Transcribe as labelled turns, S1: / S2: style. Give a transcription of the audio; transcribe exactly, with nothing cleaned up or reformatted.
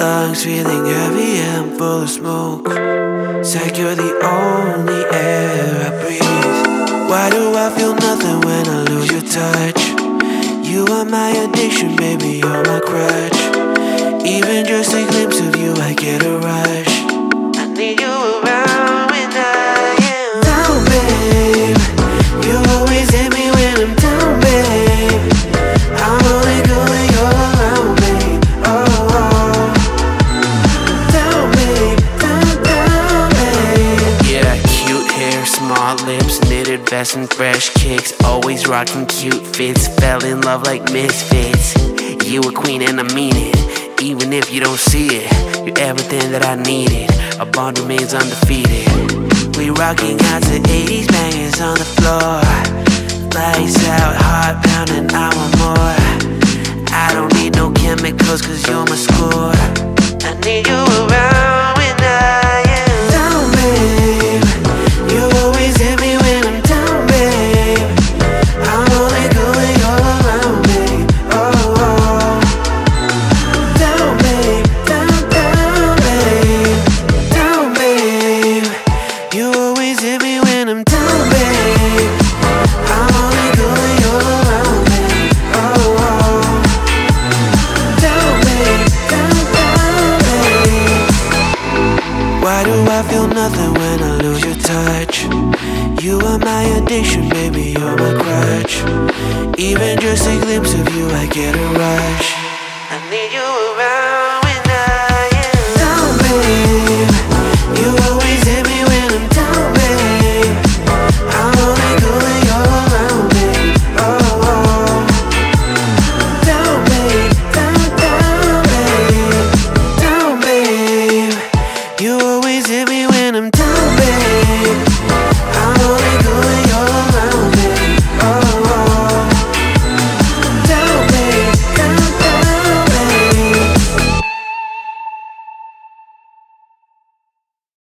S1: Lungs feeling heavy and full of smoke. It's like you're the only air I breathe. Why do I feel nothing when I lose your touch? You are my addiction, baby, you're my crutch. Even just a glimpse of you, I get a rush. I need you around when I am down, babe. You always hit me when I'm down, babe. I'm only good when you're around, babe. Oh, oh. Down, babe, down, down, babe. Yeah, cute hair, small lips, knitted vest and fresh kicks. Always rocking cute fits, fell in love like misfits. You a queen and I mean it, even if you don't see it. You're everything that I needed, our bond remains undefeated. We rocking out to eighties bangers on the floor. Lights out, heart pounding, I want more. I don't need no chemicals cause you're my score. I need you around when I am down, babe. You always hit me when I'm down, babe. I'm only good when you're around, babe. Oh, oh. Down, babe, down, down, babe. Down, babe. You always hit me when I'm down, babe. I'm only good when you're around, babe. Oh, oh. Down, babe, down, down, babe. Why do I feel nothing when I lose your touch? You are my addiction, baby, you're my crutch. Even just a glimpse of you, I get a rush. I need you around.